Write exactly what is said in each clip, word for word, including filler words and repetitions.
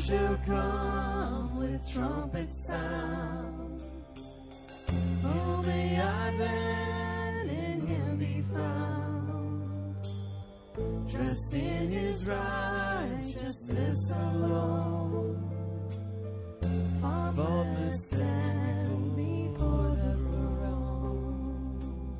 shall come with trumpet sound. Oh, may I then in him be found, dressed in his righteousness alone, faultless stand before the throne.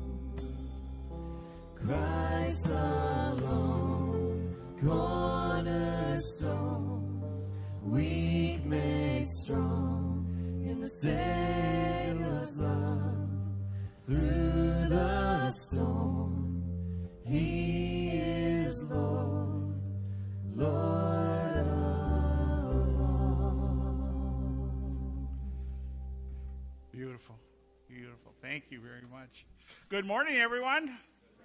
Christ alone, cornerstone, weak made strong in the Savior's love. Through the storm, he is Lord, Lord of all. Beautiful, beautiful. Thank you very much. Good morning, everyone.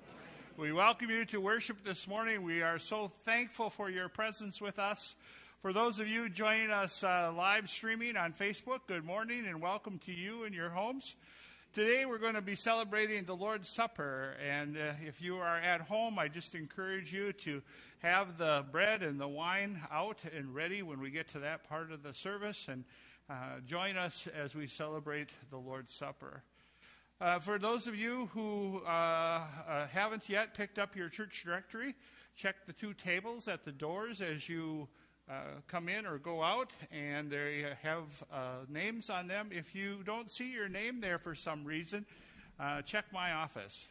We welcome you to worship this morning. We are so thankful for your presence with us. For those of you joining us uh, live streaming on Facebook, good morning and welcome to you in your homes. Today we're going to be celebrating the Lord's Supper, and uh, if you are at home, I just encourage you to have the bread and the wine out and ready when we get to that part of the service, and uh, join us as we celebrate the Lord's Supper. Uh, for those of you who uh, uh, haven't yet picked up your church directory, check the two tables at the doors as you Uh, come in or go out, and they have uh, names on them. If you don't see your name there for some reason, uh, check my office.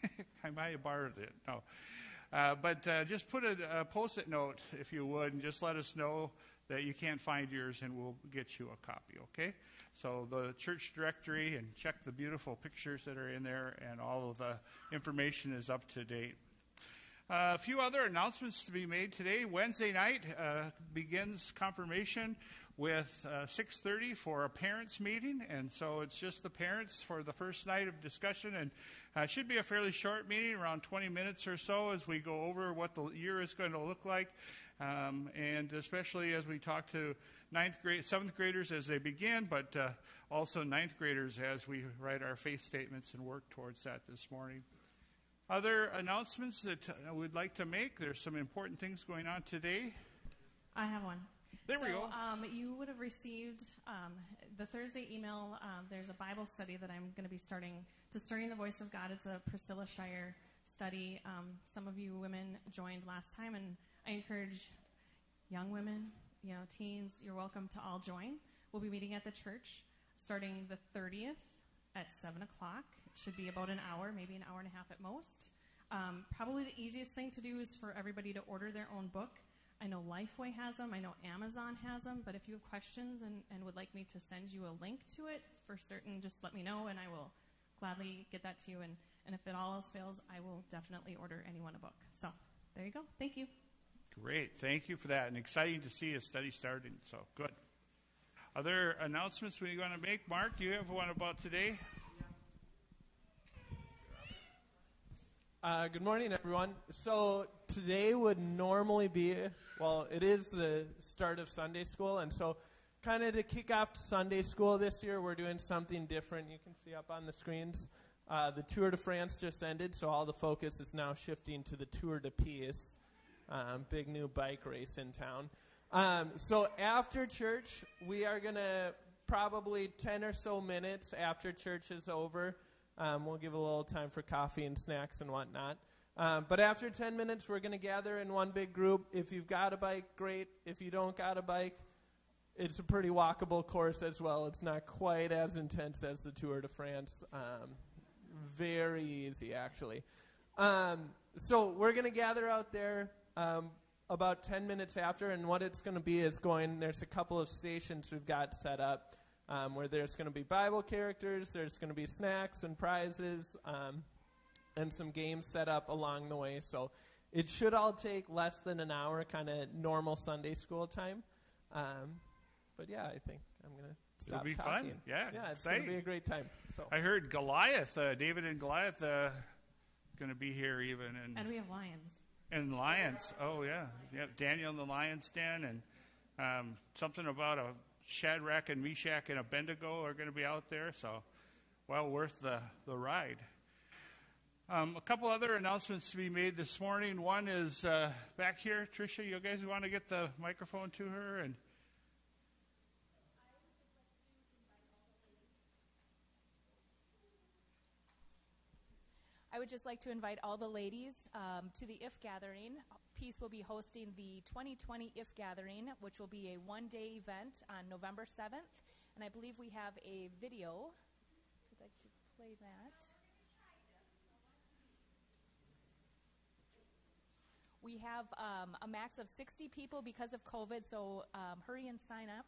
I might have borrowed it. No. Uh, but uh, just put a, a post-it note, if you would, and just let us know that you can't find yours, and we'll get you a copy, okay? So the church directory, and check the beautiful pictures that are in there, and all of the information is up to date. Uh, a few other announcements to be made today. Wednesday night uh, begins confirmation with uh, six thirty for a parents' meeting, and so it's just the parents for the first night of discussion, and uh, should be a fairly short meeting, around twenty minutes or so, as we go over what the year is going to look like, um, and especially as we talk to ninth grade, seventh graders as they begin, but uh, also ninth graders as we write our faith statements and work towards that this morning. Other announcements that uh, we'd like to make. There's some important things going on today. I have one. There so, we go. Um, you would have received um, the Thursday email. Um, there's a Bible study that I'm going to be starting. Discerning the Voice of God. It's a Priscilla Shire study. Um, some of you women joined last time, and I encourage young women, you know, teens, you're welcome to all join. We'll be meeting at the church starting the thirtieth at seven o'clock. Should be about an hour, maybe an hour and a half at most. Um, probably the easiest thing to do is for everybody to order their own book. I know Lifeway has them. I know Amazon has them. But if you have questions and, and would like me to send you a link to it for certain, just let me know, and I will gladly get that to you. And, and if it all else fails, I will definitely order anyone a book. So there you go. Thank you. Great. Thank you for that. And exciting to see a study starting. So good. Other announcements we want to make? Mark, you have one about today? Uh, good morning, everyone. So today would normally be, well, it is the start of Sunday school, and so kind of to kick off Sunday school this year, we're doing something different. You can see up on the screens. Uh, the Tour de France just ended, so all the focus is now shifting to the Tour de Peace, um, big new bike race in town. Um, so after church, we are going to probably ten or so minutes after church is over, Um, we'll give a little time for coffee and snacks and whatnot. Um, but after ten minutes, we're going to gather in one big group. If you've got a bike, great. If you don't got a bike, it's a pretty walkable course as well. It's not quite as intense as the Tour de France. Um, very easy, actually. Um, so we're going to gather out there um, about ten minutes after, and what it's going to be is going, there's a couple of stations we've got set up. Um, where there's going to be Bible characters, there's going to be snacks and prizes, um, and some games set up along the way. So it should all take less than an hour, kind of normal Sunday school time. Um, but yeah, I think I'm going to stop It'll be talking. fun. Yeah, yeah, it's going to be a great time. So I heard Goliath, uh, David and Goliath, uh, going to be here even, and and we have lions. And lions. Oh yeah, yeah. Daniel in the lion's den, and um, something about a Shadrach and Meshach and Abednego are going to be out there, so well worth the, the ride. Um, a couple other announcements to be made this morning. One is uh, back here. Tricia, you guys want to get the microphone to her? And I would just like to invite all the ladies um, to the I F Gathering. Peace will be hosting the twenty twenty I F Gathering, which will be a one-day event on November seventh. And I believe we have a video. I'd like to play that. We have um, a max of sixty people because of COVID, so um, hurry and sign up.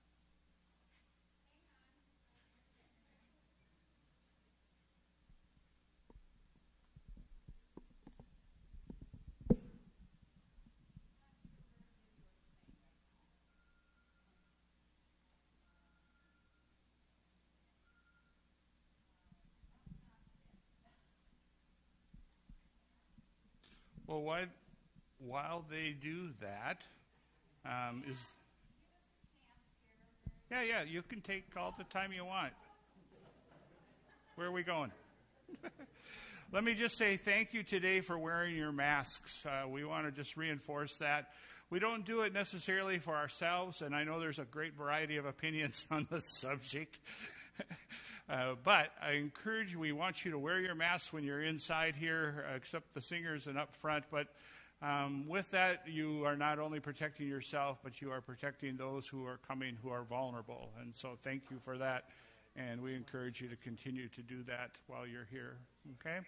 Well, why, while they do that, um, is yeah, yeah, you can take all the time you want. Where are we going? Let me just say thank you today for wearing your masks. Uh, we want to just reinforce that. We don't do it necessarily for ourselves, and I know there's a great variety of opinions on the subject. Uh, but I encourage you, we want you to wear your mask when you're inside here, uh, except the singers and up front. But um, with that, you are not only protecting yourself, but you are protecting those who are coming who are vulnerable. And so thank you for that. And we encourage you to continue to do that while you're here. Okay?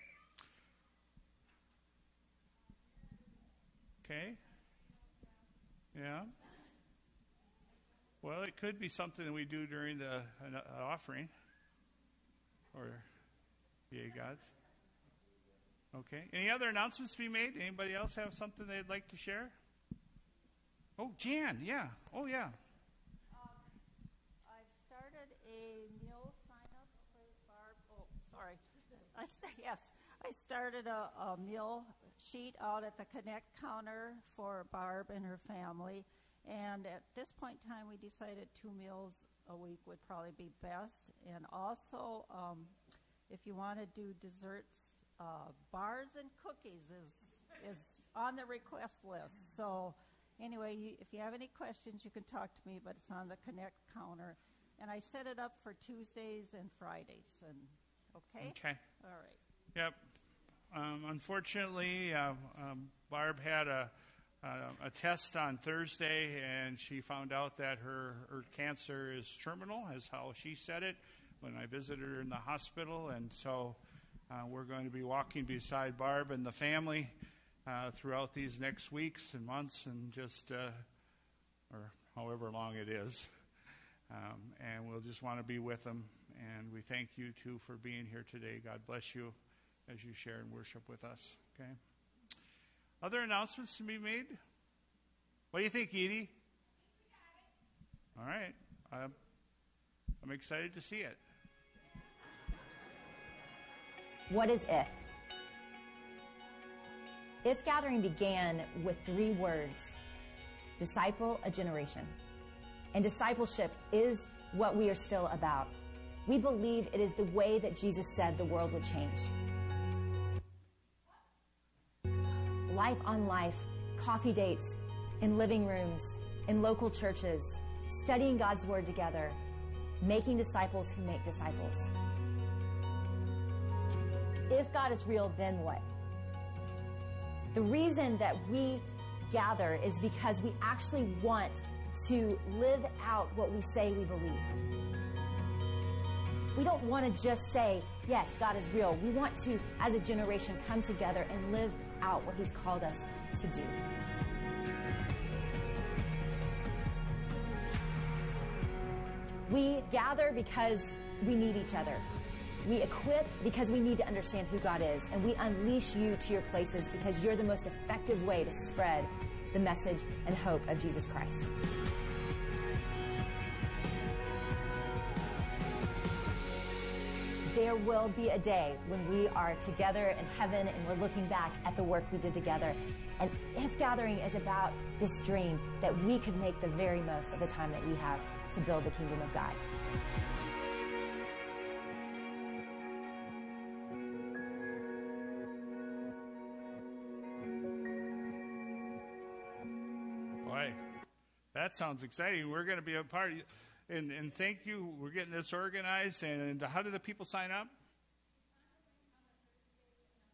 Okay? Yeah? Well, it could be something that we do during the uh, offering. Or, yay, gods. Okay. Any other announcements to be made? Anybody else have something they'd like to share? Oh, Jan, yeah. Oh, yeah. Um, I've started a meal sign-up for Barb. Oh, sorry. I st- yes, I started a, a meal sheet out at the Connect counter for Barb and her family. And at this point in time, we decided two meals a week would probably be best. And also, um, if you want to do desserts, uh, bars and cookies is is on the request list. So anyway, you, if you have any questions, you can talk to me, but it's on the Connect counter. And I set it up for Tuesdays and Fridays. And okay? Okay. All right. Yep. Um, unfortunately, uh, um, Barb had a Uh, a test on Thursday, and she found out that her, her cancer is terminal, is how she said it when I visited her in the hospital. And so uh, we're going to be walking beside Barb and the family uh, throughout these next weeks and months and just, uh, or however long it is. Um, and we'll just want to be with them. And we thank you, too, for being here today. God bless you as you share and worship with us. Okay? Other announcements to be made? What do you think, Edie? All right. I'm, I'm excited to see it. What is I F? I F Gathering began with three words: disciple a generation. And discipleship is what we are still about. We believe it is the way that Jesus said the world would change. Life on life, coffee dates, in living rooms, in local churches, studying God's Word together, making disciples who make disciples. If God is real, then what? The reason that we gather is because we actually want to live out what we say we believe. We don't want to just say, yes, God is real. We want to, as a generation, come together and live out what He's called us to do. We gather because we need each other. We equip because we need to understand who God is. And we unleash you to your places because you're the most effective way to spread the message and hope of Jesus Christ. There will be a day when we are together in heaven and we're looking back at the work we did together. And I F Gathering is about this dream that we could make the very most of the time that we have to build the kingdom of God. Boy, that sounds exciting. We're going to be a part of it. And, and thank you. We're getting this organized. And, and how do the people sign up?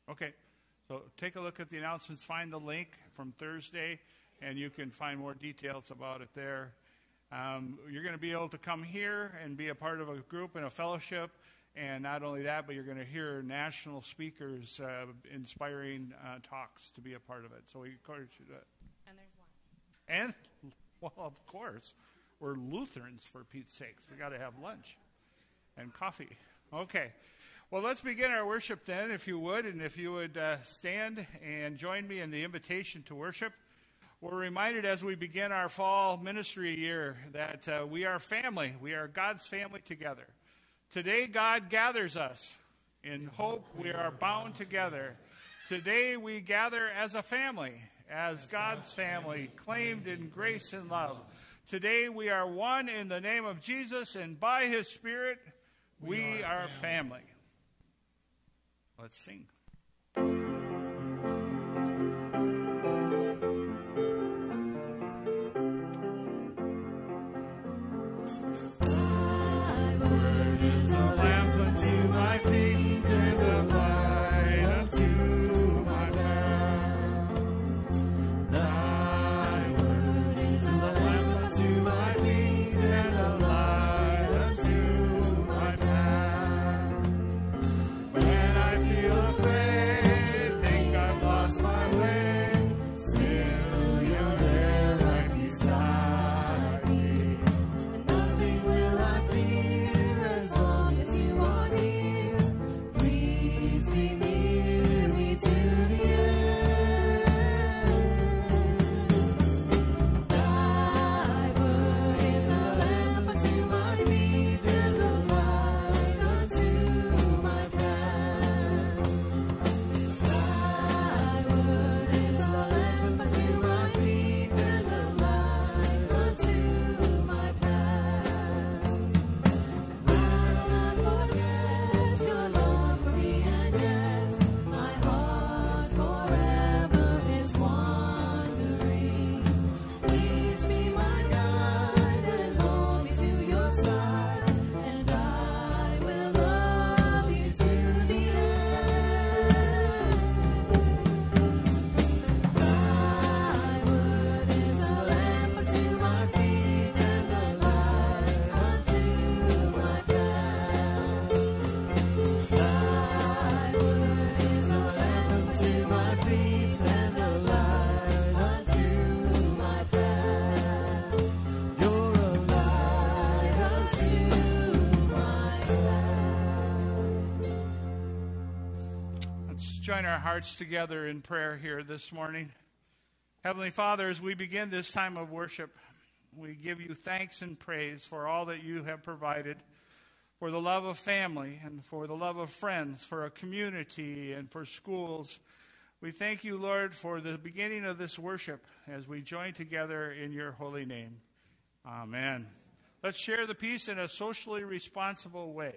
Okay. So take a look at the announcements. Find the link from Thursday, and you can find more details about it there. Um, you're going to be able to come here and be a part of a group and a fellowship. And not only that, but you're going to hear national speakers uh, inspiring uh, talks to be a part of it. So we encourage you to. And there's lunch. And, well, of course, we're Lutherans, for Pete's sakes. We got to have lunch and coffee. Okay. Well, let's begin our worship then, if you would. And if you would uh, stand and join me in the invitation to worship. We're reminded as we begin our fall ministry year that uh, we are family. We are God's family together. Today, God gathers us. In hope, we are bound together. Today, we gather as a family, as God's family, claimed in grace and love. Today, we are one in the name of Jesus, and by His Spirit, we, we are, are family. Let's sing. Join our hearts together in prayer here this morning. Heavenly Father, as we begin this time of worship, we give you thanks and praise for all that you have provided, for the love of family and for the love of friends, for a community and for schools. We thank you, Lord, for the beginning of this worship as we join together in your holy name. Amen. Let's share the peace in a socially responsible way.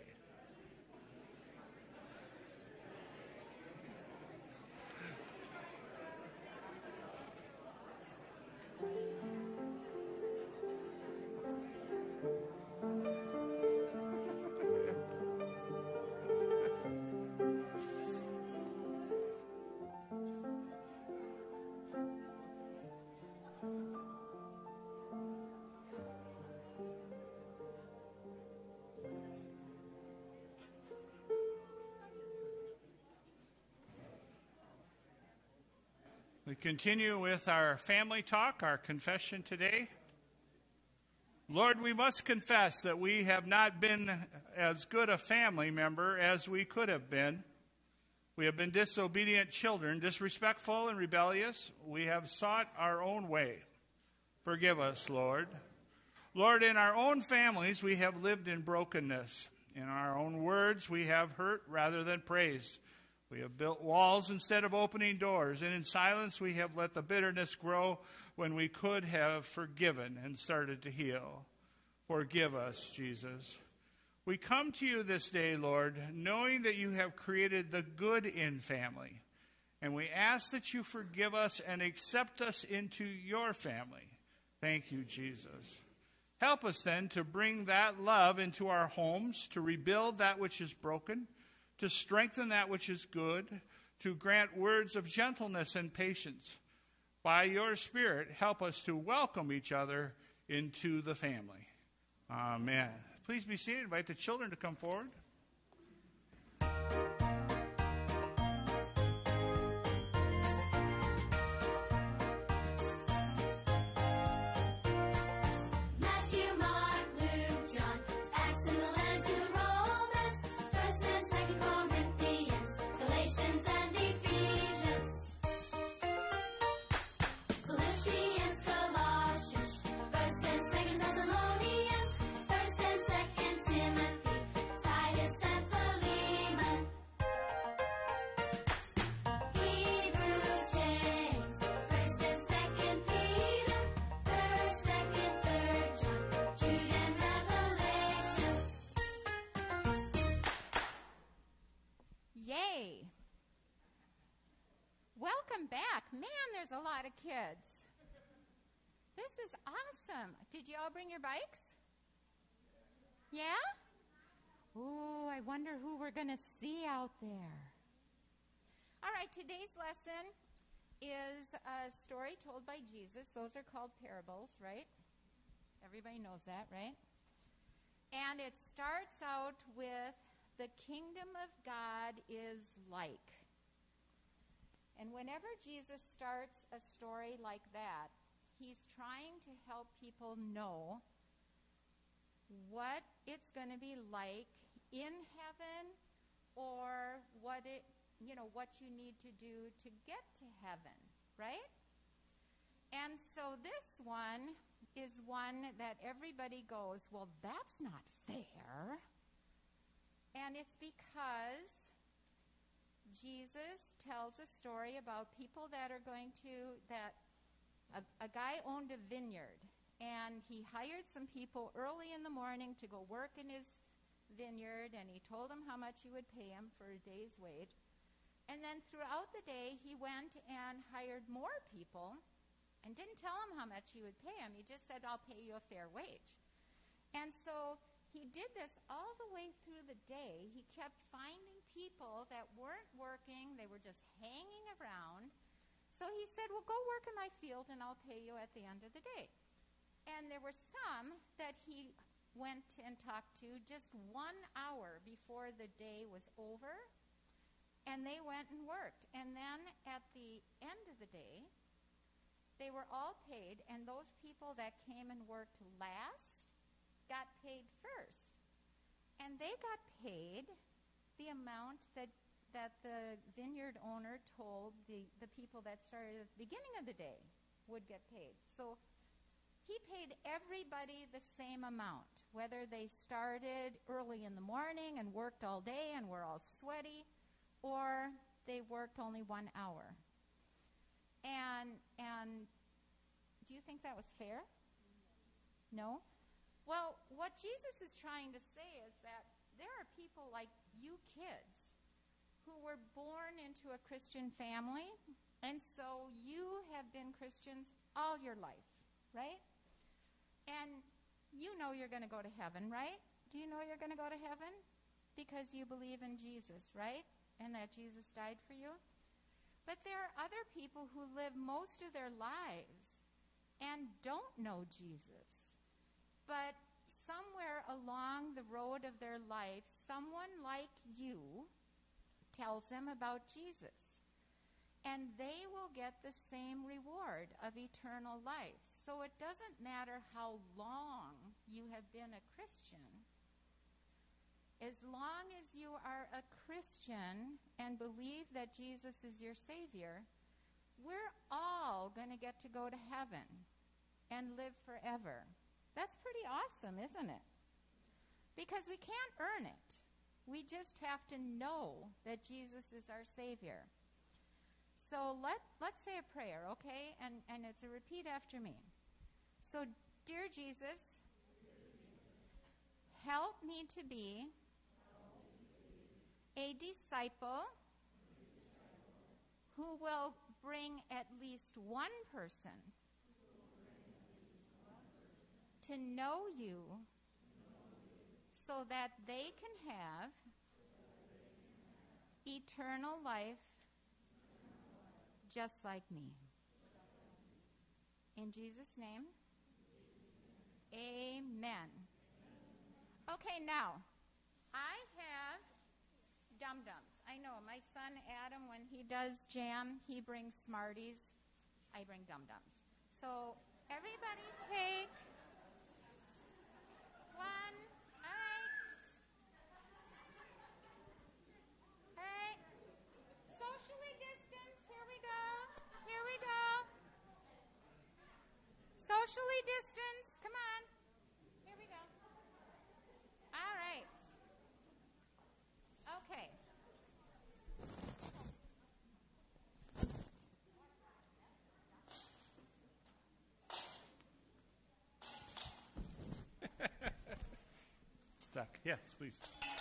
We continue with our family talk, our confession today. Lord, we must confess that we have not been as good a family member as we could have been. We have been disobedient children, disrespectful and rebellious. We have sought our own way. Forgive us, Lord. Lord, in our own families, we have lived in brokenness. In our own words, we have hurt rather than praised. We have built walls instead of opening doors, and in silence we have let the bitterness grow when we could have forgiven and started to heal. Forgive us, Jesus. We come to you this day, Lord, knowing that you have created the good in family, and we ask that you forgive us and accept us into your family. Thank you, Jesus. Help us then to bring that love into our homes, to rebuild that which is broken, to strengthen that which is good, to grant words of gentleness and patience. By your Spirit, help us to welcome each other into the family. Amen. Please be seated. Invite the children to come forward. There's a lot of kids. This is awesome. Did you all bring your bikes? Yeah? Ooh, I wonder who we're going to see out there. All right, today's lesson is a story told by Jesus. Those are called parables, right? Everybody knows that, right? And it starts out with, the kingdom of God is like. And whenever Jesus starts a story like that, he's trying to help people know what it's going to be like in heaven, or what it, you know, what you need to do to get to heaven, right? And so this one is one that everybody goes, well, that's not fair. And it's because Jesus tells a story about people that are going to, that a, a guy owned a vineyard, and he hired some people early in the morning to go work in his vineyard, and he told them how much he would pay him for a day's wage. And then throughout the day, he went and hired more people and didn't tell them how much he would pay him. He just said, I'll pay you a fair wage. And so he did this all the way through the day. He kept finding people that weren't working. They were just hanging around. So he said, well, go work in my field and I'll pay you at the end of the day. And there were some that he went and talked to just one hour before the day was over, and they went and worked. And then at the end of the day, they were all paid, and those people that came and worked last got paid first. And they got paid the amount that that the vineyard owner told the, the people that started at the beginning of the day would get paid. So he paid everybody the same amount, whether they started early in the morning and worked all day and were all sweaty, or they worked only one hour. And and do you think that was fair? No? Well, what Jesus is trying to say is that there are people like you kids who were born into a Christian family, and so you have been Christians all your life, right? And you know you're going to go to heaven, right? Do you know you're going to go to heaven? Because you believe in Jesus, right? And that Jesus died for you. But there are other people who live most of their lives and don't know Jesus. But somewhere along the road of their life, someone like you tells them about Jesus. And they will get the same reward of eternal life. So it doesn't matter how long you have been a Christian. As long as you are a Christian and believe that Jesus is your Savior, we're all going to get to go to heaven and live forever. That's pretty awesome, isn't it? Because we can't earn it. We just have to know that Jesus is our Savior. So let, let's say a prayer, okay? And, and it's a repeat after me. So, dear Jesus, help me to be a disciple who will bring at least one person to know you so that they can have eternal life just like me. In Jesus' name, amen. Okay, now, I have dum-dums. I know, my son Adam, when he does jam, he brings Smarties. I bring dum-dums. So, everybody take one. All right. All right. Socially distance. Here we go. Here we go. Socially distance. Come on. Here we go. All right. Okay. Stuck. Yes, please.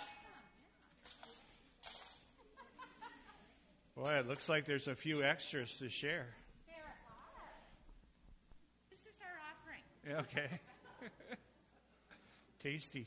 Boy, it looks like there's a few extras to share. There are. This is our offering. Okay. Tasty.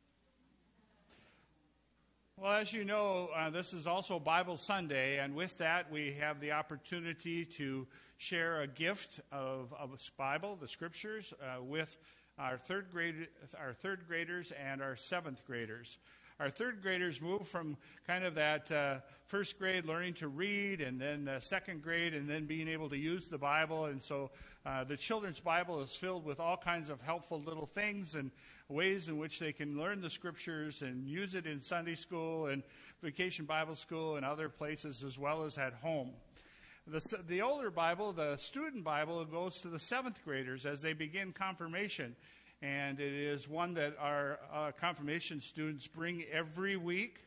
Well, as you know, uh, this is also Bible Sunday, and with that, we have the opportunity to share a gift of, of a Bible, the Scriptures, uh, with our third grade, our third graders and our seventh graders. Our third graders move from kind of that uh, first grade learning to read, and then uh, second grade, and then being able to use the Bible. And so uh, the children's Bible is filled with all kinds of helpful little things and ways in which they can learn the Scriptures and use it in Sunday school and Vacation Bible School and other places, as well as at home. The, the older Bible, the student Bible, goes to the seventh graders as they begin confirmation. And it is one that our uh, confirmation students bring every week,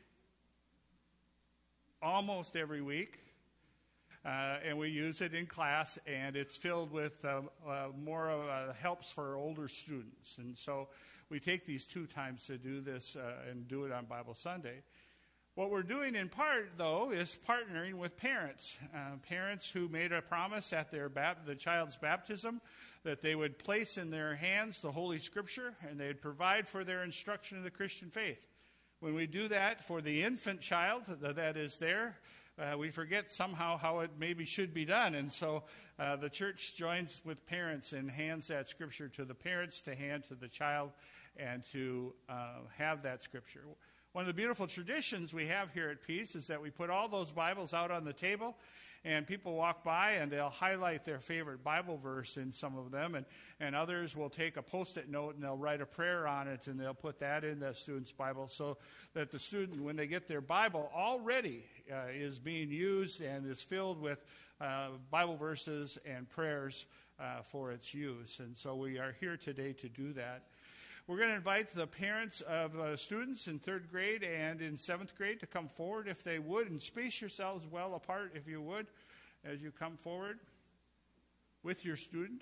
almost every week. Uh, and we use it in class, and it's filled with uh, uh, more uh, helps for older students. And so we take these two times to do this uh, and do it on Bible Sunday. What we're doing in part, though, is partnering with parents, uh, parents who made a promise at their bap- the child's baptism that they would place in their hands the Holy Scripture and they'd provide for their instruction in the Christian faith. When we do that for the infant child that is there, uh, we forget somehow how it maybe should be done. And so uh, the church joins with parents and hands that Scripture to the parents to hand to the child and to uh, have that Scripture. One of the beautiful traditions we have here at Peace is that we put all those Bibles out on the table, and people walk by and they'll highlight their favorite Bible verse in some of them, and, and others will take a Post-it note and they'll write a prayer on it, and they'll put that in the student's Bible so that the student, when they get their Bible, already uh, is being used and is filled with uh, Bible verses and prayers uh, for its use. And so we are here today to do that. We're going to invite the parents of uh, students in third grade and in seventh grade to come forward if they would, and space yourselves well apart if you would as you come forward with your student.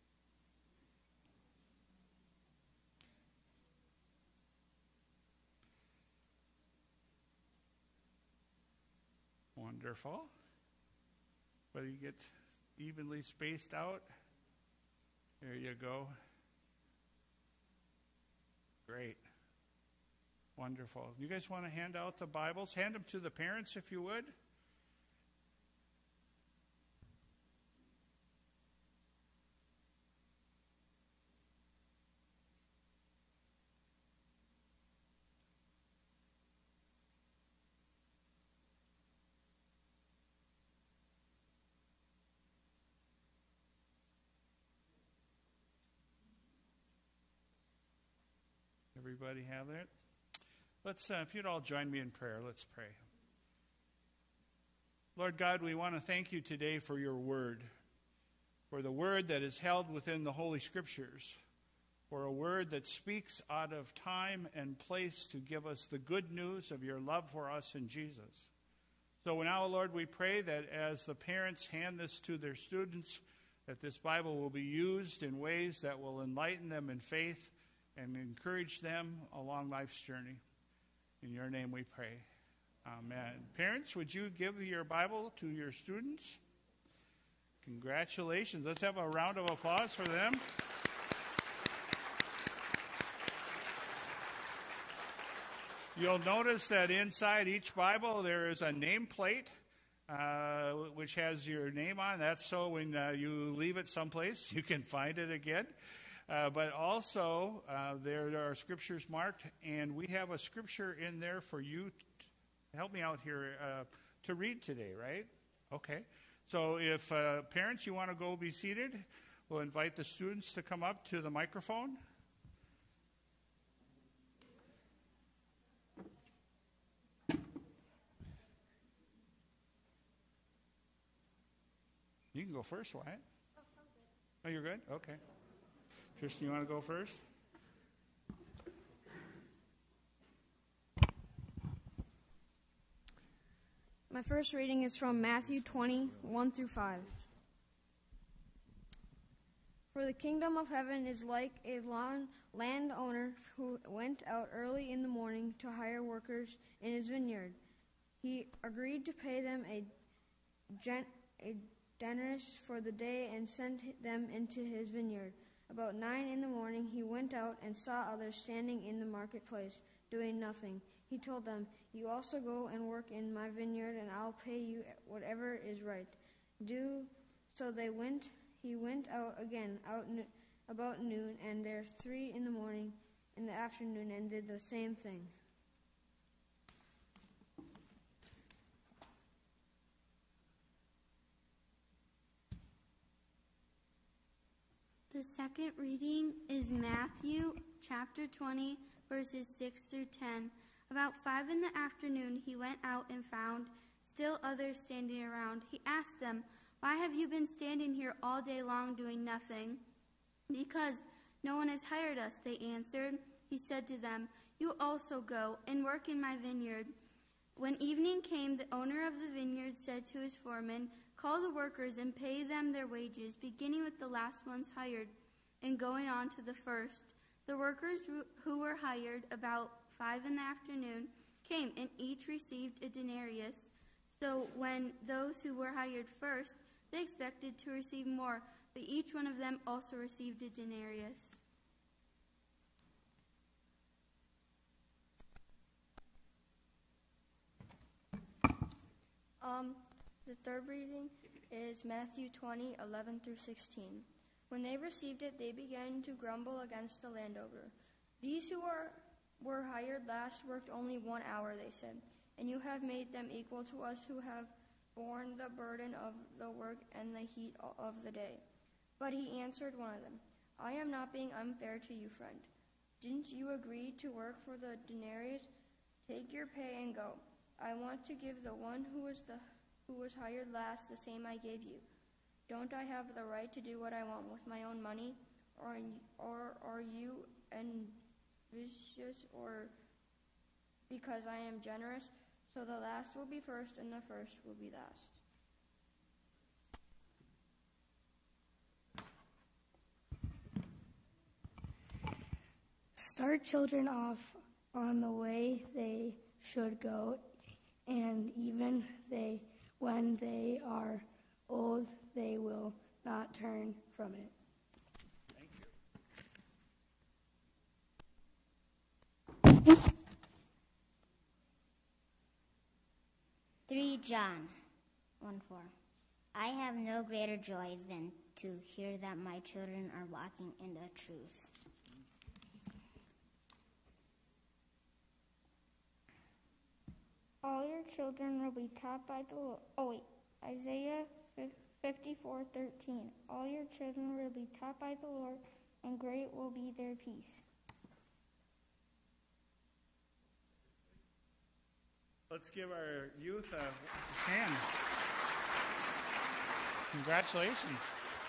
Wonderful. But you get evenly spaced out. There you go. Great. Wonderful. You guys want to hand out the Bibles? Hand them to the parents if you would. Everybody have that? Let's, uh, if you'd all join me in prayer, let's pray. Lord God, we want to thank you today for your word, for the word that is held within the Holy Scriptures, for a word that speaks out of time and place to give us the good news of your love for us in Jesus. So now, Lord, we pray that as the parents hand this to their students, that this Bible will be used in ways that will enlighten them in faith and encourage them along life's journey. In your name we pray. Amen. Parents, would you give your Bible to your students? Congratulations. Let's have a round of applause for them. You'll notice that inside each Bible there is a nameplate uh, which has your name on. That's so when uh, you leave it someplace, you can find it again. Uh, but also, uh, there are scriptures marked, and we have a scripture in there for you. To help me out here uh, to read today, right? Okay. So if uh, parents, you want to go be seated, we'll invite the students to come up to the microphone. You can go first, Wyatt. Oh, oh, you're good? Okay. Tristan, you want to go first? My first reading is from Matthew twenty, one through five. For the kingdom of heaven is like a landowner who went out early in the morning to hire workers in his vineyard. He agreed to pay them a, gen- a denarius for the day and sent them into his vineyard. About nine in the morning he went out and saw others standing in the marketplace, doing nothing. He told them, "You also go and work in my vineyard, and I'll pay you whatever is right." Do so they went. He went out again out no, about noon, and there three in the morning in the afternoon, and did the same thing. The second reading is Matthew chapter twenty, verses six through ten. About five in the afternoon he went out and found still others standing around. He asked them, "Why have you been standing here all day long doing nothing?" "Because no one has hired us," they answered. He said to them, "You also go and work in my vineyard." When evening came, the owner of the vineyard said to his foreman, "Call the workers and pay them their wages, beginning with the last ones hired and going on to the first." The workers who were hired about five in the afternoon came, and each received a denarius. So when those who were hired first, they expected to receive more, but each one of them also received a denarius. Um, the third reading is Matthew twenty, eleven through sixteen. When they received it, they began to grumble against the landowner. "These who are were hired last worked only one hour," they said, "and you have made them equal to us who have borne the burden of the work and the heat of the day." But he answered one of them, "I am not being unfair to you, friend. Didn't you agree to work for the denarius? Take your pay and go. I want to give the one who was the who was hired last the same I gave you. Don't I have the right to do what I want with my own money? Or or are you envious, or because I am generous? So the last will be first, and the first will be last." Start children off on the way they should go, and even they, when they are old, they will not turn from it. Thank you. three John one four. I have no greater joy than to hear that my children are walking in the truth. All your children will be taught by the Lord. Oh wait, Isaiah fifty-four thirteen. All your children will be taught by the Lord, and great will be their peace. Let's give our youth a hand. Congratulations.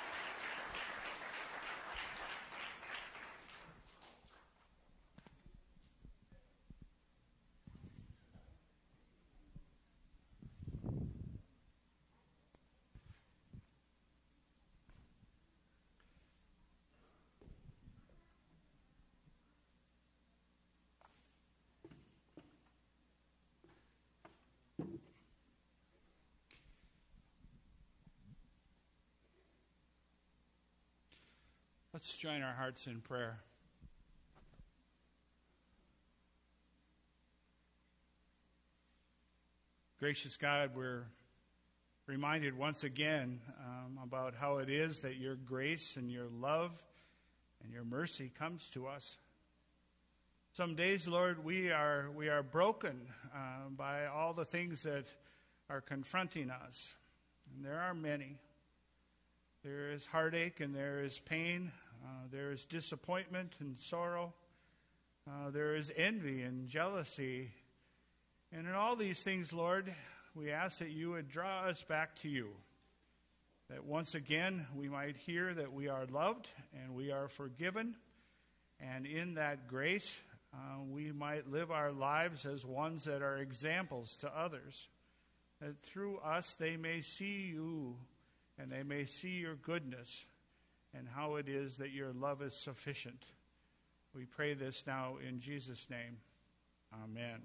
Let's join our hearts in prayer. Gracious God, we're reminded once again um, about how it is that your grace and your love and your mercy comes to us. Some days, Lord, we are we are broken uh, by all the things that are confronting us. And there are many. There is heartache and there is pain. Uh, there is disappointment and sorrow. Uh, there is envy and jealousy. And in all these things, Lord, we ask that you would draw us back to you. That once again we might hear that we are loved and we are forgiven. And in that grace, uh, we might live our lives as ones that are examples to others. That through us they may see you and they may see your goodness and how it is that your love is sufficient. We pray this now in Jesus' name. Amen.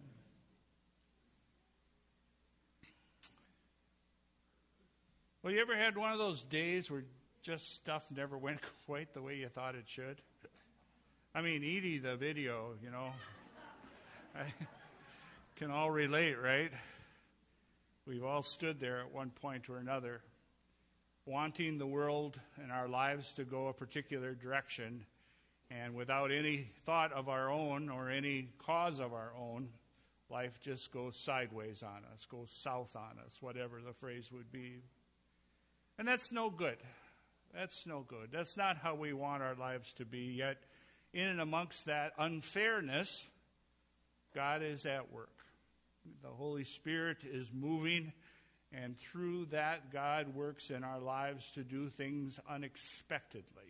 Well, you ever had one of those days where just stuff never went quite the way you thought it should? I mean, Edie, the video, you know, I can all relate, right? We've all stood there at one point or another, wanting the world and our lives to go a particular direction, and without any thought of our own or any cause of our own, life just goes sideways on us, goes south on us, whatever the phrase would be. And that's no good. That's no good. That's not how we want our lives to be. Yet, in and amongst that unfairness, God is at work. The Holy Spirit is moving, and through that, God works in our lives to do things unexpectedly.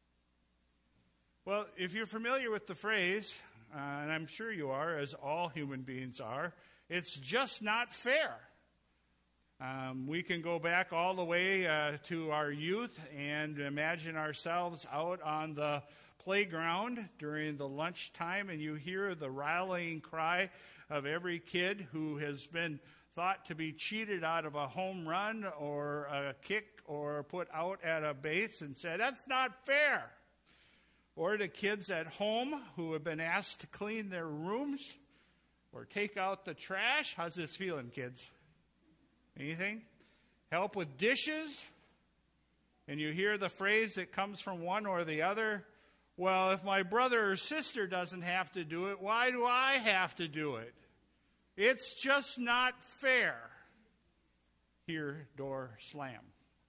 Well, if you're familiar with the phrase, uh, and I'm sure you are, as all human beings are, it's just not fair. Um, we can go back all the way uh, to our youth and imagine ourselves out on the playground during the lunchtime, and you hear the rallying cry of every kid who has been thought to be cheated out of a home run or a kick or put out at a base and said, "That's not fair." Or to kids at home who have been asked to clean their rooms or take out the trash. How's this feeling, kids? Anything? Help with dishes? And you hear the phrase that comes from one or the other, "Well, if my brother or sister doesn't have to do it, why do I have to do it? It's just not fair." Here, door slam.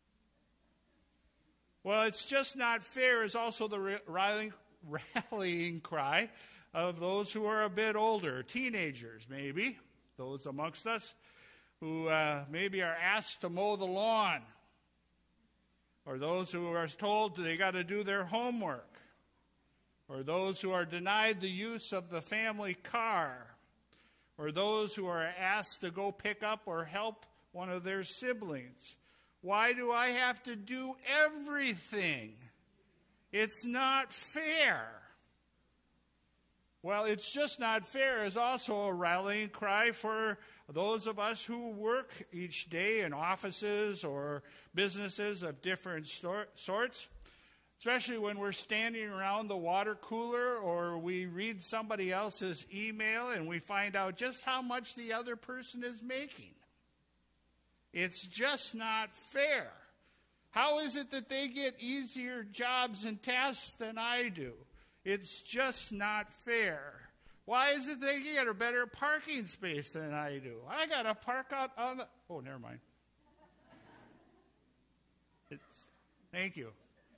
Well, it's just not fair is also the rallying, rallying cry of those who are a bit older, teenagers maybe, those amongst us who uh, maybe are asked to mow the lawn, or those who are told they got to do their homework, or those who are denied the use of the family car, or those who are asked to go pick up or help one of their siblings. Why do I have to do everything? It's not fair. Well, it's just not fair is also a rallying cry for those of us who work each day in offices or businesses of different sorts, especially when we're standing around the water cooler or we read somebody else's email and we find out just how much the other person is making. It's just not fair. How is it that they get easier jobs and tasks than I do? It's just not fair. Why is it they get a better parking space than I do? I got to park out on the... Oh, never mind. It's, thank you.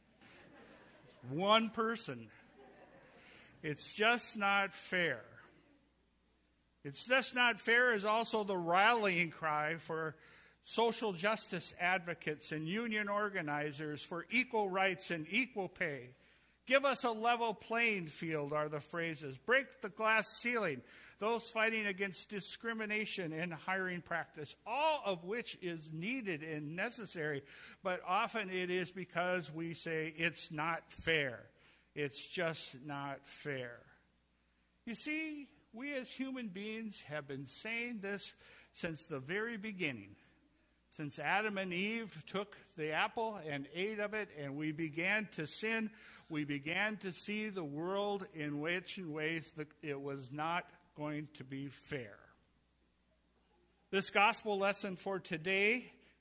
One person. It's just not fair. It's just not fair is also the rallying cry for social justice advocates and union organizers for equal rights and equal pay. Give us a level playing field are the phrases. Break the glass ceiling. Those fighting against discrimination in hiring practice, all of which is needed and necessary, but often it is because we say it's not fair. It's just not fair. You see, we as human beings have been saying this since the very beginning. Since Adam and Eve took the apple and ate of it and we began to sin, we began to see the world in which in ways that it was not going to be fair. This gospel lesson for today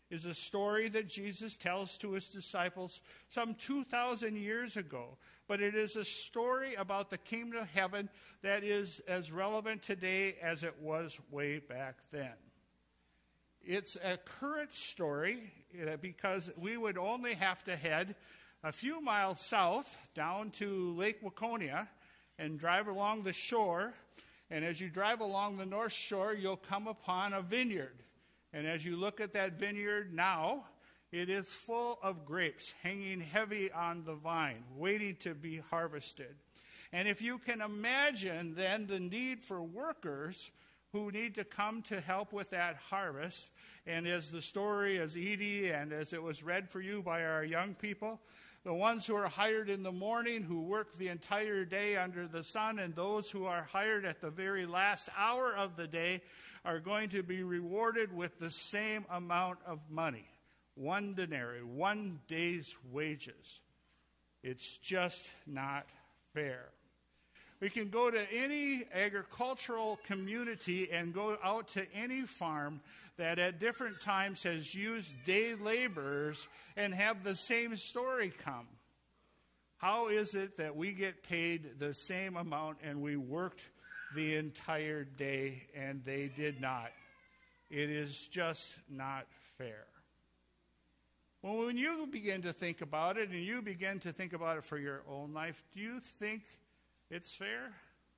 is a story that Jesus tells to his disciples some two thousand years ago. But it is a story about the kingdom of heaven that is as relevant today as it was way back then. It's a current story because we would only have to head a few miles south down to Lake Waconia and drive along the shore. And as you drive along the north shore, you'll come upon a vineyard. And as you look at that vineyard now, it is full of grapes hanging heavy on the vine, waiting to be harvested. And if you can imagine then the need for workers who need to come to help with that harvest, and as the story, as Edie and as it was read for you by our young people, the ones who are hired in the morning, who work the entire day under the sun, and those who are hired at the very last hour of the day are going to be rewarded with the same amount of money. One denarii, one day's wages. It's just not fair. We can go to any agricultural community and go out to any farm that at different times has used day laborers and have the same story come. How is it that we get paid the same amount and we worked the entire day and they did not? It is just not fair. Well, when you begin to think about it and you begin to think about it for your own life, do you think it's fair?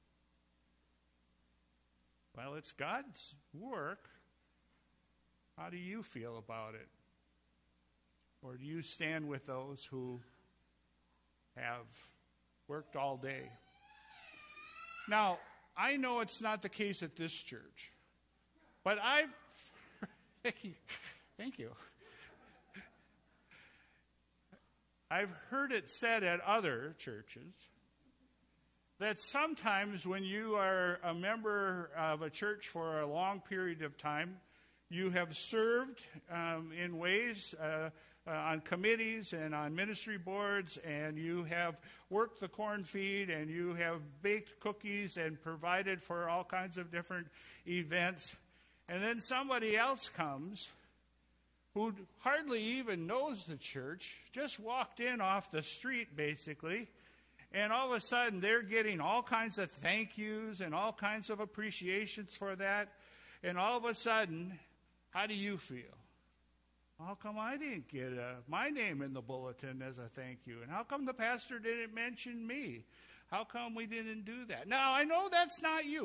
Well, it's God's work. How do you feel about it? Or do you stand with those who have worked all day? Now, I know it's not the case at this church, but I've thank you. Thank you. I've heard it said at other churches that sometimes when you are a member of a church for a long period of time, you have served um, in ways uh, uh, on committees and on ministry boards, and you have worked the corn feed, and you have baked cookies and provided for all kinds of different events. And then somebody else comes who hardly even knows the church, just walked in off the street basically, and all of a sudden they're getting all kinds of thank yous and all kinds of appreciations for that. And all of a sudden, how do you feel? How come I didn't get uh, my name in the bulletin as a thank you? And how come the pastor didn't mention me? How come we didn't do that? Now, I know that's not you.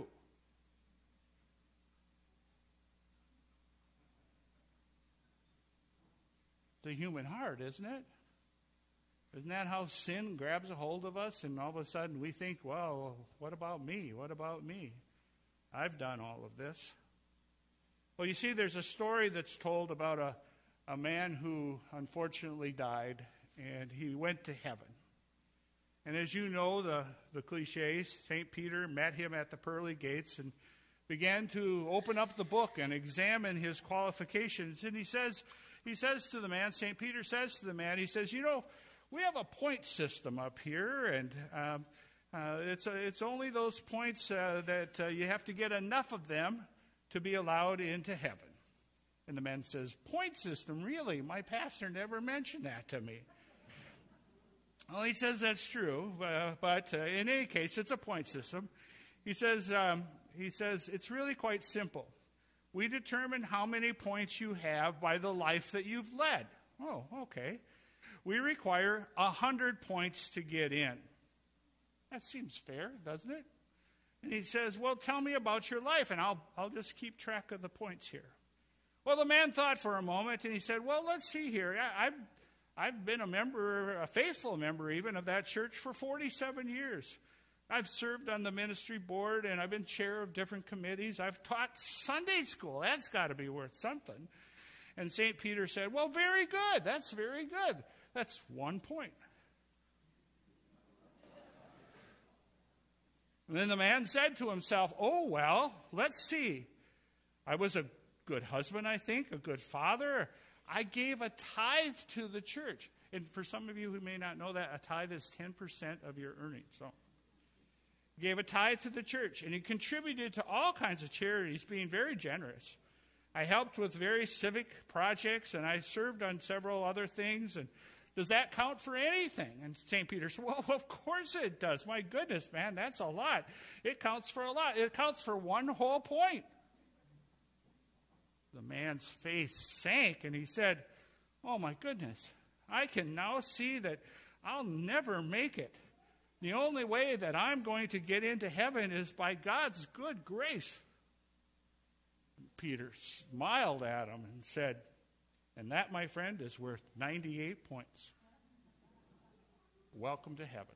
The human heart, isn't it? Isn't that how sin grabs a hold of us and all of a sudden we think, well, what about me? What about me? I've done all of this. Well, you see, there's a story that's told about a, a man who unfortunately died, and he went to heaven. And as you know, the, the cliches, Saint Peter met him at the pearly gates and began to open up the book and examine his qualifications. And he says, he says to the man, Saint Peter says to the man, he says, you know, we have a point system up here, and um, uh, it's, a, it's only those points uh, that uh, you have to get enough of them to be allowed into heaven. And the man says, point system, really? My pastor never mentioned that to me. Well, he says that's true, uh, but uh, in any case, it's a point system. He says, um, he says it's really quite simple. We determine how many points you have by the life that you've led. Oh, okay. We require a hundred points to get in. That seems fair, doesn't it? And he says, well, tell me about your life, and I'll I'll just keep track of the points here. Well, the man thought for a moment, and he said, well, let's see here. I, I've, I've been a member, a faithful member even, of that church for forty-seven years. I've served on the ministry board, and I've been chair of different committees. I've taught Sunday school. That's got to be worth something. And Saint Peter said, well, very good. That's very good. That's one point. And then the man said to himself, oh, well, let's see. I was a good husband, I think, a good father. I gave a tithe to the church. And for some of you who may not know that, a tithe is ten percent of your earnings. So he gave a tithe to the church, and he contributed to all kinds of charities, being very generous. I helped with various civic projects, and I served on several other things. And does that count for anything? And Saint Peter said, well, of course it does. My goodness, man, that's a lot. It counts for a lot. It counts for one whole point. The man's face sank, and he said, oh, my goodness, I can now see that I'll never make it. The only way that I'm going to get into heaven is by God's good grace. Peter smiled at him and said, and that, my friend, is worth ninety-eight points. Welcome to heaven.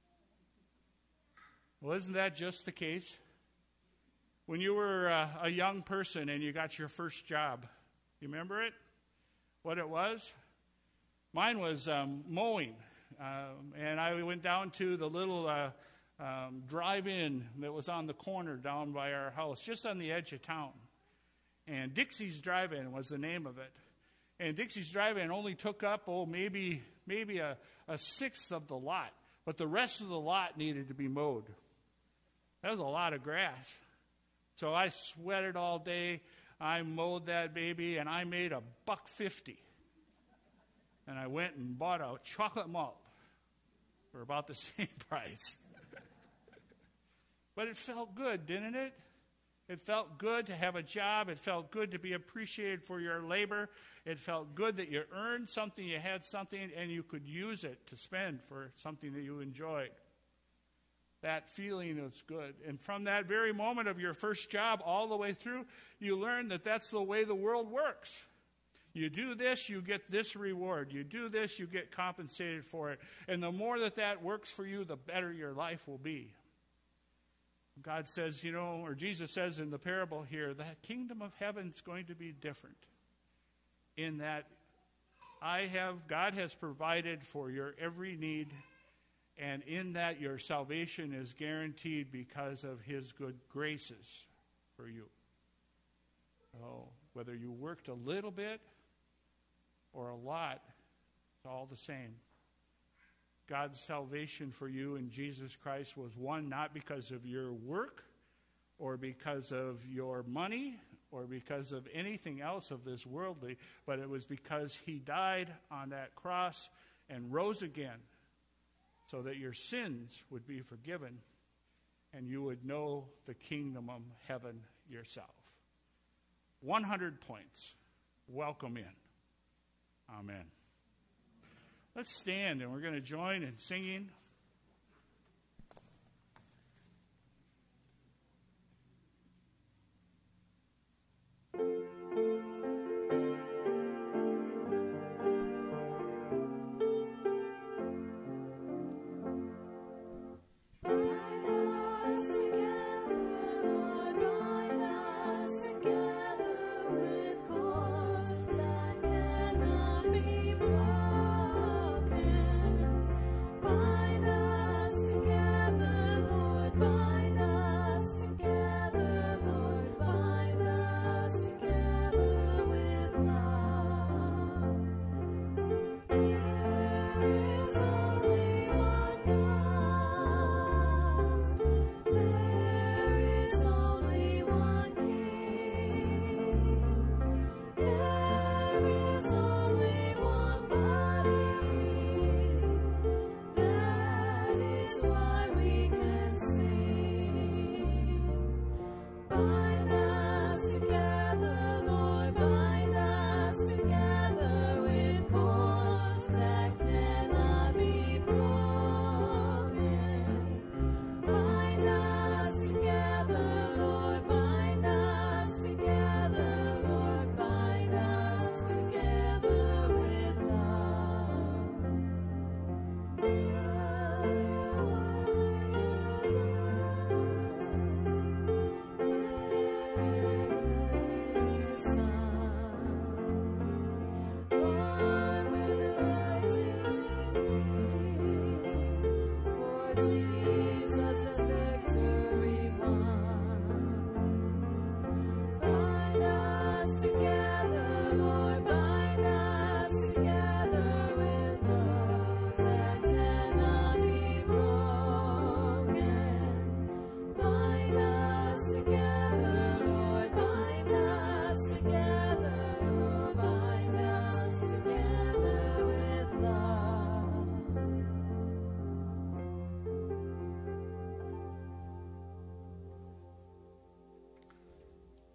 Well, isn't that just the case? When you were uh, a young person and you got your first job, you remember it? What it was? Mine was um, mowing. Um, and I went down to the little uh, um, drive-in that was on the corner down by our house, just on the edge of town. And Dixie's Drive-In was the name of it. And Dixie's Drive-In only took up, oh, maybe maybe a, a sixth of the lot. But the rest of the lot needed to be mowed. That was a lot of grass. So I sweated all day. I mowed that baby, and I made a buck fifty. And I went and bought a chocolate malt for about the same price. But it felt good, didn't it? It felt good to have a job. It felt good to be appreciated for your labor. It felt good that you earned something, you had something, and you could use it to spend for something that you enjoyed. That feeling was good. And from that very moment of your first job all the way through, you learn that that's the way the world works. You do this, you get this reward. You do this, you get compensated for it. And the more that that works for you, the better your life will be. God says, you know, or Jesus says in the parable here, the kingdom of heaven is going to be different in that I have, God has provided for your every need, and in that your salvation is guaranteed because of his good graces for you. So whether you worked a little bit or a lot, it's all the same. God's salvation for you in Jesus Christ was won not because of your work or because of your money or because of anything else of this worldly, but it was because he died on that cross and rose again so that your sins would be forgiven and you would know the kingdom of heaven yourself. one hundred points. Welcome in. Amen. Let's stand, and we're going to join in singing. Bind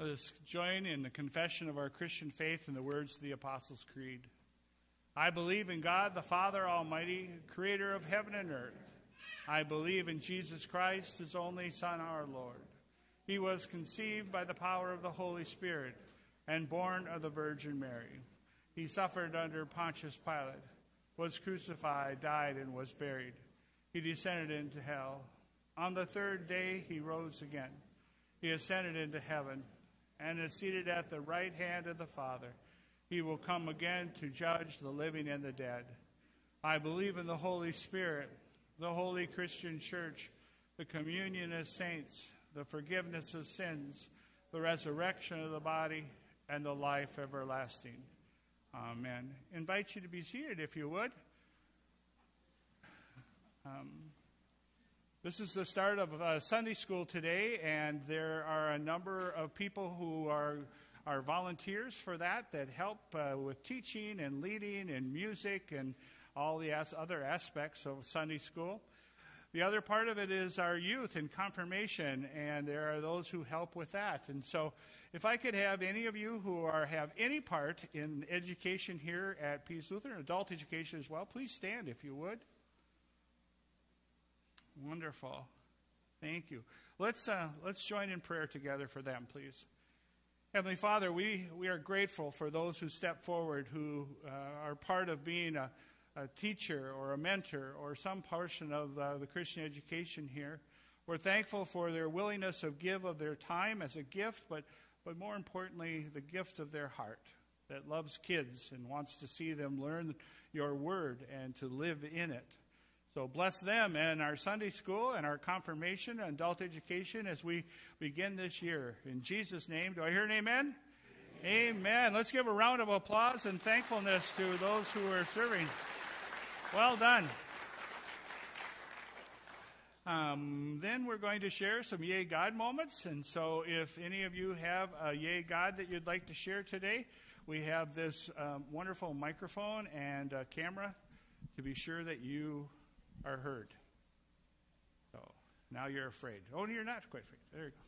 Let us join in the confession of our Christian faith in the words of the Apostles' Creed. I believe in God, the Father Almighty, creator of heaven and earth. I believe in Jesus Christ, his only Son, our Lord. He was conceived by the power of the Holy Spirit and born of the Virgin Mary. He suffered under Pontius Pilate, was crucified, died, and was buried. He descended into hell. On the third day he rose again. He ascended into heaven and is seated at the right hand of the Father. He will come again to judge the living and the dead. I believe in the Holy Spirit, the holy Christian church, the communion of saints, the forgiveness of sins, the resurrection of the body, and the life everlasting. Amen. Invite you to be seated, if you would. Um, this is the start of uh, Sunday school today, and there are a number of people who are are volunteers for that, that help uh, with teaching and leading and music and all the as- other aspects of Sunday school. The other part of it is our youth and confirmation, and there are those who help with that. And so if I could have any of you who are have any part in education here at Peace Lutheran, adult education as well, please stand if you would. Wonderful. Thank you. Let's uh, let's join in prayer together for them, please. Heavenly Father, we, we are grateful for those who step forward, who uh, are part of being a, a teacher or a mentor or some portion of uh, the Christian education here. We're thankful for their willingness to give of their time as a gift, but, but more importantly, the gift of their heart that loves kids and wants to see them learn your word and to live in it. So bless them and our Sunday school and our confirmation and adult education as we begin this year. In Jesus' name, do I hear an amen? Amen. Amen. Let's give a round of applause and thankfulness to those who are serving. Well done. Um, then we're going to share some Yay God moments. And so if any of you have a Yay God that you'd like to share today, we have this um, wonderful microphone and uh, camera to be sure that you are heard. So now you're afraid. Oh, you're not quite afraid. There you go.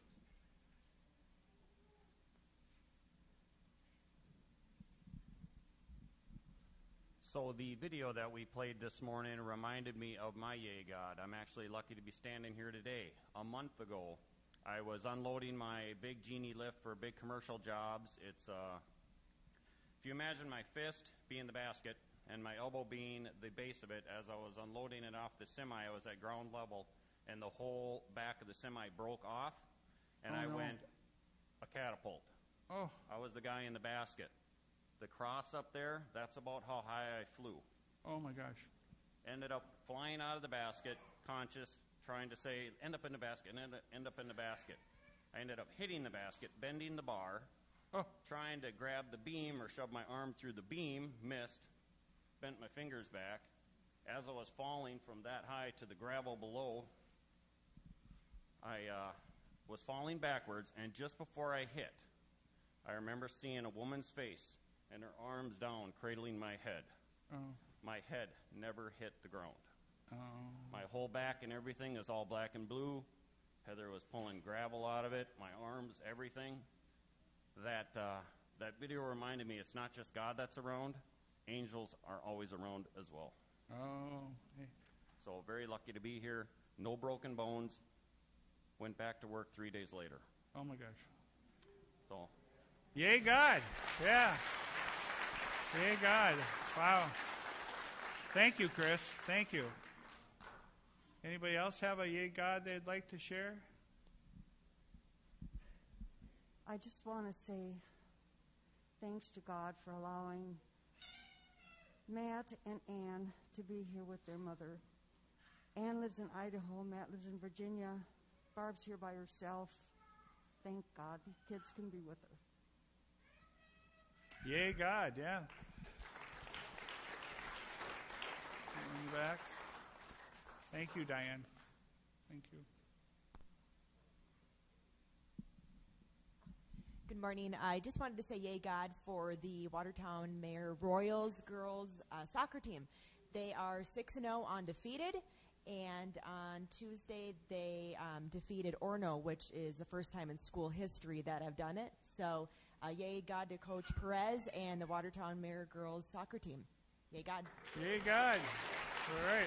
So the video that we played this morning reminded me of my Yay God. I'm actually lucky to be standing here today. A month ago, I was unloading my big Genie lift for big commercial jobs. It's, uh, if you imagine my fist being the basket, and my elbow being the base of it, as I was unloading it off the semi, I was at ground level, and the whole back of the semi broke off, and oh, I no. went a catapult. Oh. I was the guy in the basket. The cross up there, that's about how high I flew. Oh, my gosh. Ended up flying out of the basket, conscious, trying to say, end up in the basket, end, end up in the basket. I ended up hitting the basket, bending the bar, oh. trying to grab the beam or shove my arm through the beam, missed, bent my fingers back. As I was falling from that high to the gravel below, I uh, was falling backwards, and just before I hit, I remember seeing a woman's face and her arms down, cradling my head. Oh. My head never hit the ground. Oh. My whole back and everything is all black and blue. Heather was pulling gravel out of it, my arms, everything. That, uh, that video reminded me it's not just God that's around. Angels are always around as well. Oh. Hey. So very lucky to be here. No broken bones. Went back to work three days later. Oh, my gosh. So. Yay, God. Yeah. Yay, God. Wow. Thank you, Chris. Thank you. Anybody else have a yay, God they'd like to share? I just want to say thanks to God for allowing Matt and Ann to be here with their mother. Ann lives in Idaho. Matt lives in Virginia. Barb's here by herself. Thank God the kids can be with her. Yay, God, yeah. In the back. Thank you, Diane. Thank you. Good morning. I just wanted to say yay, God, for the Watertown Mayor Royals girls uh, soccer team. They are six and oh undefeated, And on Tuesday, they um, defeated Orono, which is the first time in school history that I've done it. So, uh, yay God to Coach Perez and the Watertown Mayor girls soccer team. Yay God. Yay God. All right.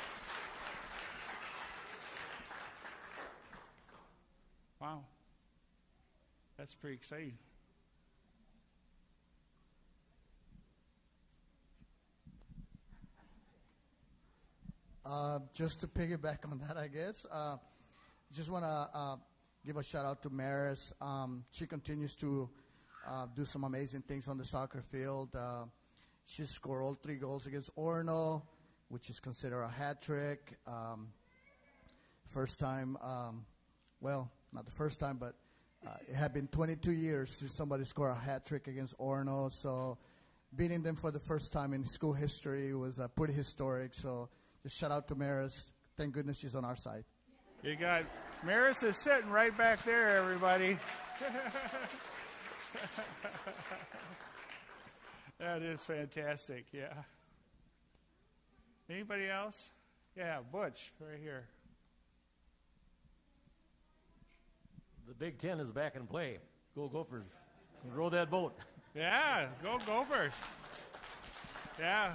Wow. That's pretty exciting. Uh, just to piggyback on that, I guess, uh, just want to uh, give a shout out to Maris. Um, she continues to uh, do some amazing things on the soccer field. Uh, she scored all three goals against Orono, which is considered a hat trick. Um, first time, um, well, not the first time, but uh, it had been twenty-two years since somebody scored a hat trick against Orono. So beating them for the first time in school history was uh, pretty historic. So just shout out to Maris. Thank goodness she's on our side. You got Maris is sitting right back there, everybody. That is fantastic, yeah. Anybody else? Yeah, Butch, right here. The Big Ten is back in play. Go Gophers. Row that boat. Yeah, go Gophers. Yeah.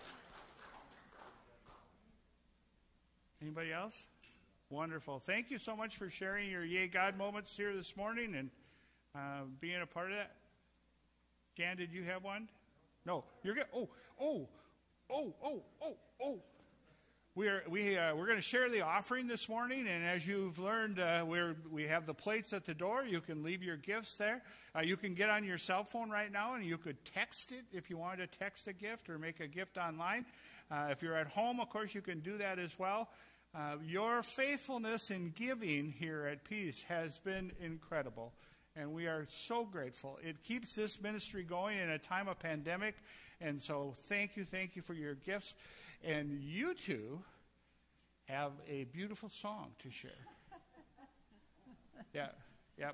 Anybody else? Wonderful. Thank you so much for sharing your Yay God moments here this morning and uh, being a part of that. Jan, did you have one? No. You're good. Oh, oh, oh, oh, oh, oh. We're we uh, we're going to share the offering this morning, and as you've learned, uh, we're we have the plates at the door. You can leave your gifts there. Uh, you can get on your cell phone right now, and you could text it if you wanted to text a gift or make a gift online. Uh, if you're at home, of course, you can do that as well. Uh, your faithfulness in giving here at Peace has been incredible, and we are so grateful. It keeps this ministry going in a time of pandemic, and so thank you, thank you for your gifts. And you two have a beautiful song to share. Yeah, yep.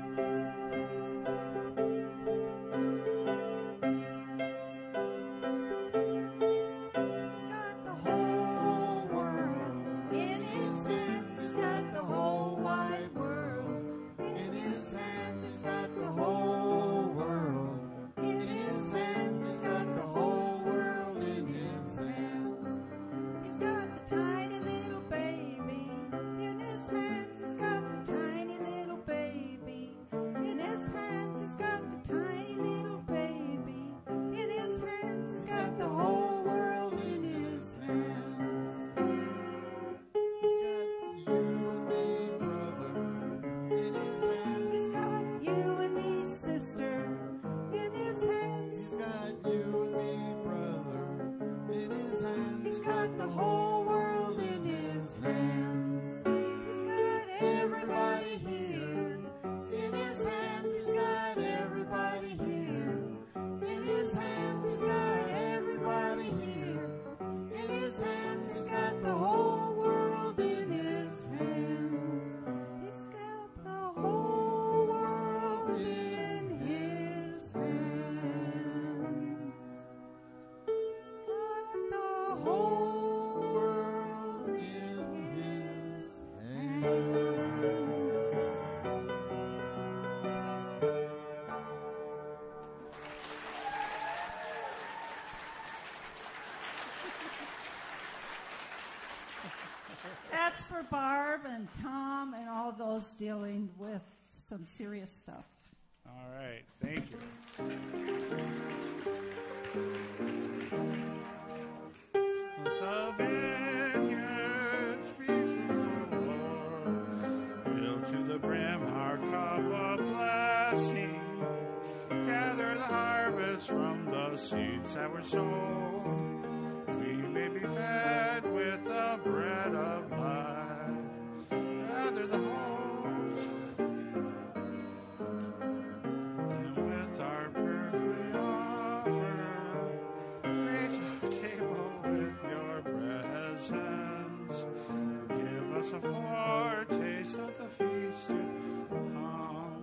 That's for Barb and Tom and all those dealing with some serious stuff. All right. Thank you. The vineyard speaks, O Lord, fill to the brim our cup of blessing. Gather the harvest from the seeds that were sown. We may be fed with the bread of life. Gather the hopes, and with our prayers we offer. Grace our table with your presence. Give us a foretaste of the feast to come.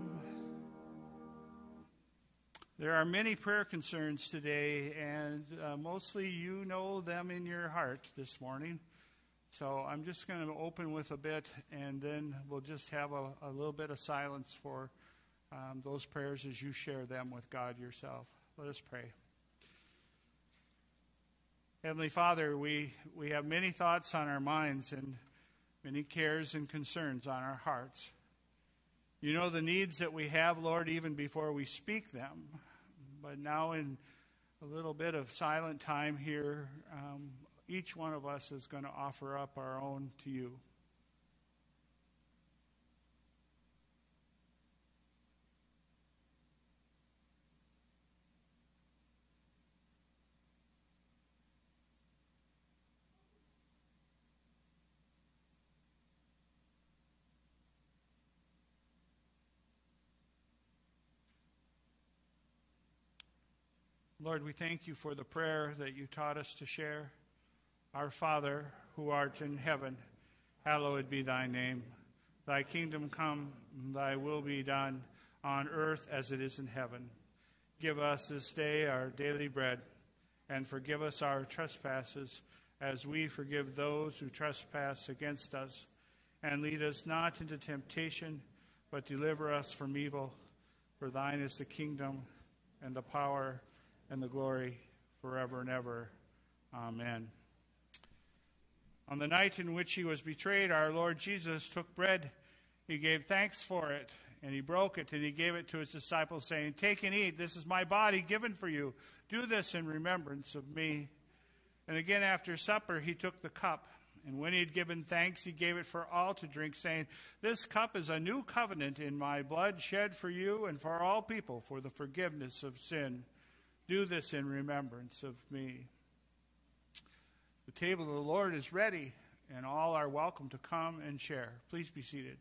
There are many prayer concerns today, and uh, mostly you know them in your heart this morning. So I'm just going to open with a bit, and then we'll just have a, a little bit of silence for um, those prayers as you share them with God yourself. Let us pray. Heavenly Father, we, we have many thoughts on our minds and many cares and concerns on our hearts. You know the needs that we have, Lord, even before we speak them. But now in a little bit of silent time here, um, each one of us is going to offer up our own to you. Lord, we thank you for the prayer that you taught us to share. Our Father, who art in heaven, hallowed be thy name. Thy kingdom come, thy will be done, on earth as it is in heaven. Give us this day our daily bread, and forgive us our trespasses, as we forgive those who trespass against us. And lead us not into temptation, but deliver us from evil. For thine is the kingdom, and the power, and the glory forever and ever. Amen. On the night in which he was betrayed, our Lord Jesus took bread. He gave thanks for it, and he broke it, and he gave it to his disciples, saying, "Take and eat. This is my body given for you. Do this in remembrance of me." And again after supper, he took the cup, and when he had given thanks, he gave it for all to drink, saying, "This cup is a new covenant in my blood, shed for you and for all people for the forgiveness of sin. Do this in remembrance of me." The table of the Lord is ready, and all are welcome to come and share. Please be seated.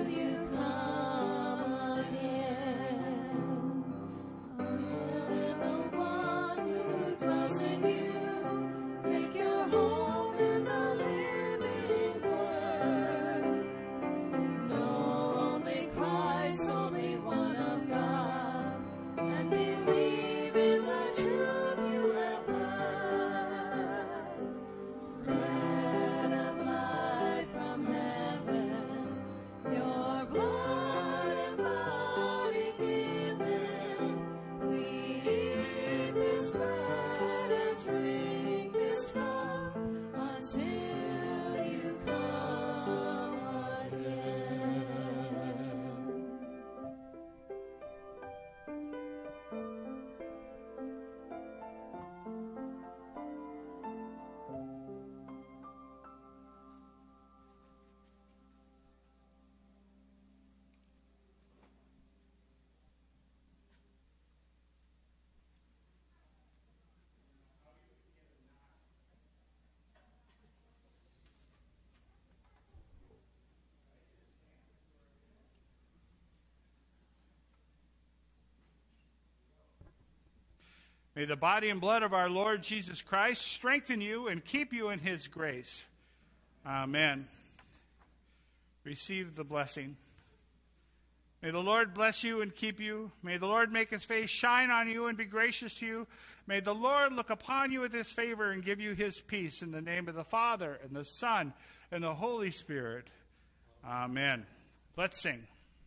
May the body and blood of our Lord Jesus Christ strengthen you and keep you in his grace. Amen. Receive the blessing. May the Lord bless you and keep you. May the Lord make his face shine on you and be gracious to you. May the Lord look upon you with his favor and give you his peace. In the name of the Father, and the Son, and the Holy Spirit. Amen. Let's sing.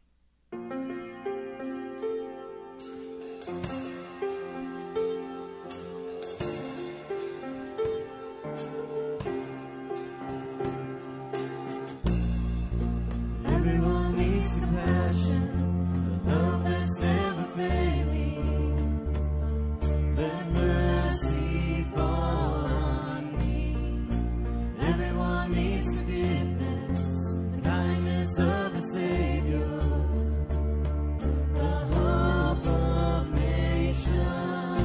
Everyone needs compassion, a love that's never failing. Let mercy fall on me. Everyone needs forgiveness, the kindness of a Savior, the hope of nations.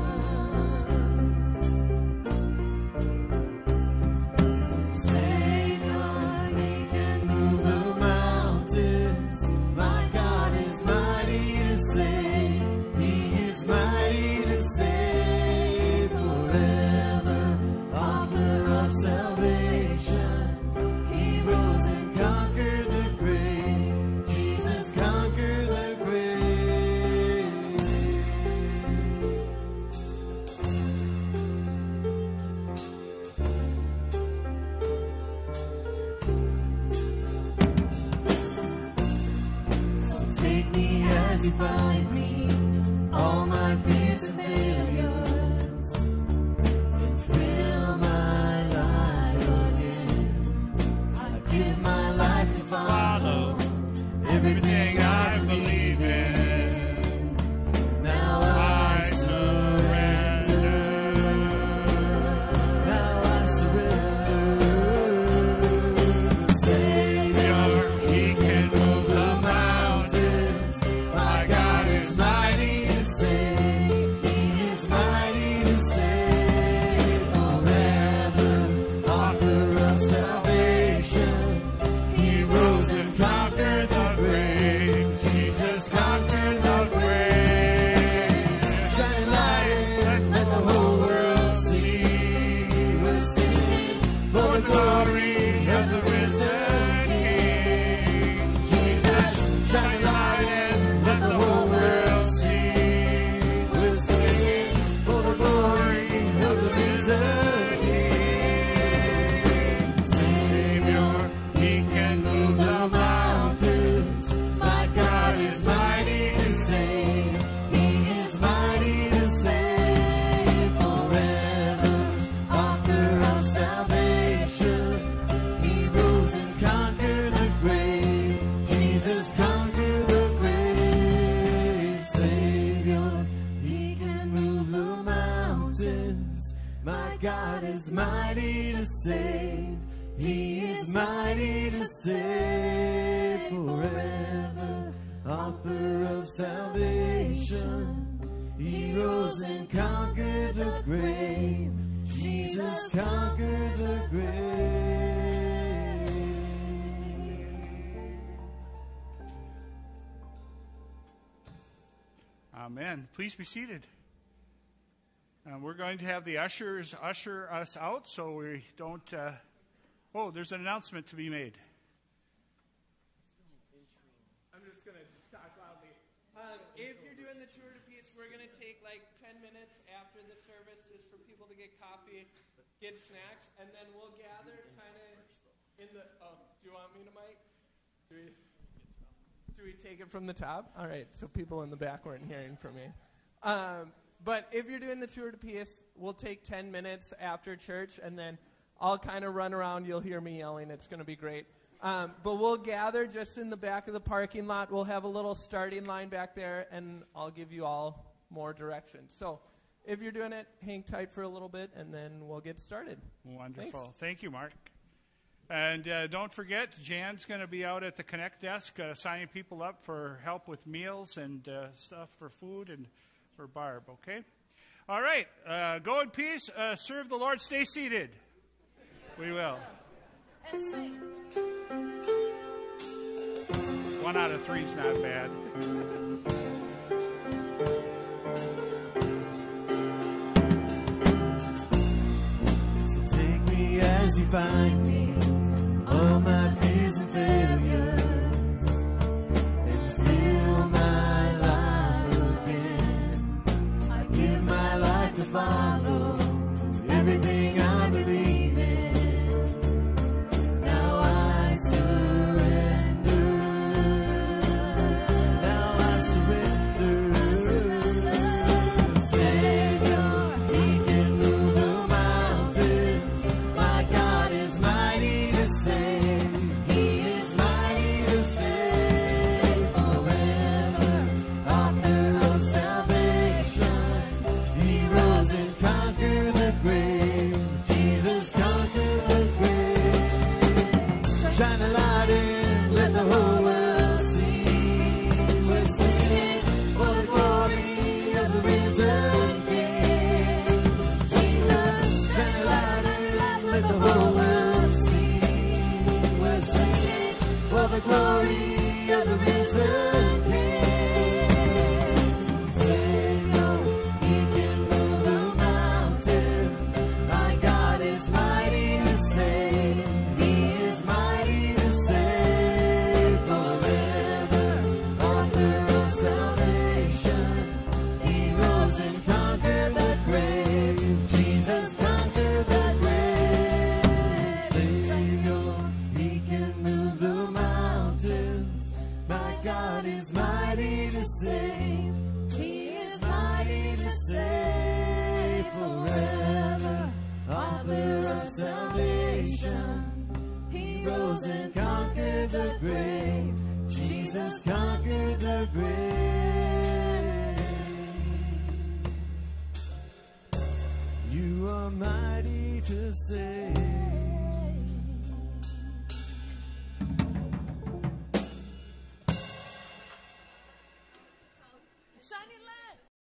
Savior, he can move the mountains. My God is mighty to save. He is mighty to save forever. Author of salvation. He rose and conquered the grave. Jesus conquered the grave. So take me as you find me, all my fears and failures, and fill my life again. I give my life to follow everything I believe in. Now I surrender. Now I surrender. Savior, he can move the mountains. My God is mighty to save. He is mighty to save forever. Author of salvation. He rose and conquered the grave. Jesus conquered the grave. Shine light and let the whole world see. We're singing for the glory of the risen King. Jesus, shine light and let the whole world see. We're singing for the glory of the risen King. Savior, he can move the mountains. My God is mighty to save. He is mighty to save forever. Author of salvation. He rose and conquered the grave. Jesus conquered the grave. Savior, he can move the mountains. My God is mighty to save. He is mighty to save forever. Author of salvation. He rose and conquered the grave. Jesus conquered the grave. Amen. Please be seated. Uh, we're going to have the ushers usher us out so we don't... Uh, oh, there's an announcement to be made. I'm just going to talk loudly. Um, if you're doing the tour to peace, we're going to take like ten minutes after the service just for people to get coffee, get snacks, and then we'll gather kind of in the... Oh, do you want me to mic? Do we, do we take it from the top? All right, so people in the back weren't hearing from me. Um, but if you're doing the tour to peace, we'll take ten minutes after church, and then I'll kind of run around. You'll hear me yelling. It's going to be great. Um, but we'll gather just in the back of the parking lot. We'll have a little starting line back there, and I'll give you all more directions. So if you're doing it, hang tight for a little bit, and then we'll get started. Wonderful. Thanks. Thank you, Mark. And uh, don't forget, Jan's going to be out at the Connect desk uh, signing people up for help with meals and uh, stuff for food and for Barb, okay? All right. Uh, go in peace. Uh, serve the Lord. Stay seated. We will. And sing. One out of three is not bad. So take me as you find me, all my fears and failures, and fill my life again. I give my life to follow everything I believe in. Now I surrender. Now I surrender. Savior, He can move the mountains. My God is mighty to save. He is mighty to save forever. Author of salvation. He rose and conquered the grave. Jesus conquered the grave. Shine a light in, let the whole world see. We're singing for the glory of the risen King. Jesus, shine a light in, let the whole world see. We're singing for the glory of the risen King. Savior, He can move the mountains. My God is mighty to save. He is mighty to save forever. Author of salvation. He rose and conquered the grave. Jesus conquered the grave. Savior, He can move the mountains. My God is mighty to save. He is mighty to save forever. Author of salvation. He rose and conquered the grave. Jesus conquered the grave.